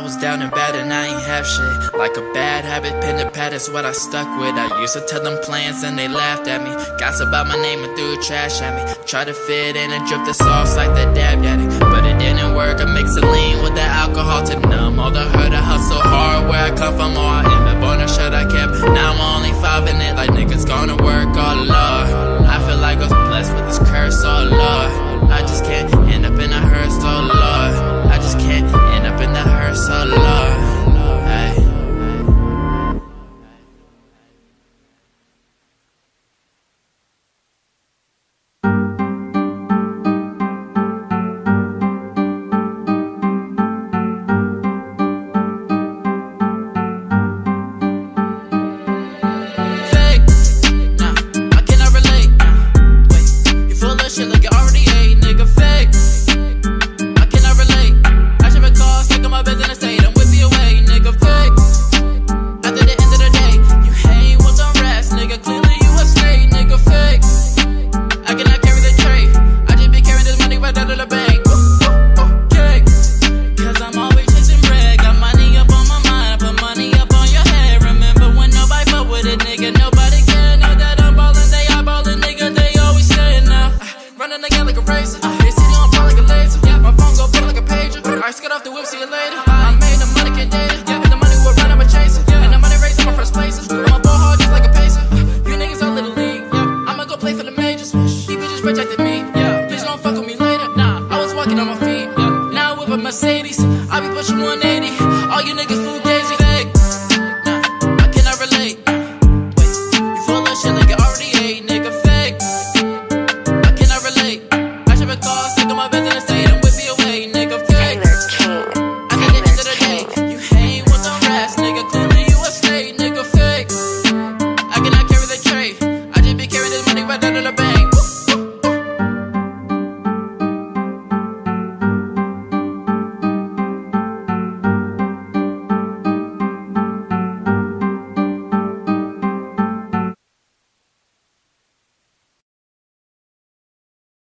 was down and bad and I ain't have shit. Like a bad habit, pen to pad is what I stuck with. I used to tell them plans and they laughed at me. Gossip about my name and threw trash at me. Tried to fit in and drip the sauce like that dab daddy, but it didn't work. I mixed the lean with the alcohol to numb all the hurt. I hustle hard where I come from, or I end up on a shit I kept. Now I'm only 5 in it, like niggas gonna work